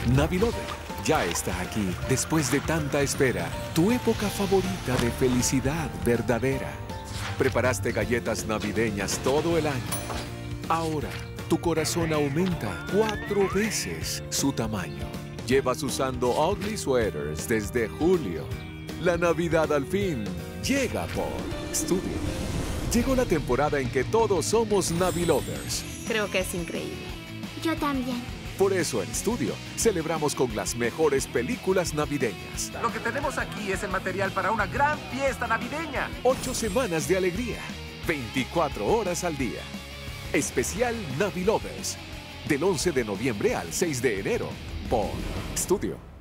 Navilover ya está aquí después de tanta espera. Tu época favorita de felicidad verdadera. Preparaste galletas navideñas todo el año. Ahora, tu corazón aumenta 4 veces su tamaño. Llevas usando ugly sweaters desde julio. La Navidad al fin llega por Studio. Llegó la temporada en que todos somos Navilovers. Creo que es increíble. Yo también. Por eso en Studio celebramos con las mejores películas navideñas. Lo que tenemos aquí es el material para una gran fiesta navideña. 8 semanas de alegría, 24 horas al día. Especial Navilovers, del 11 de noviembre al 6 de enero, por Studio.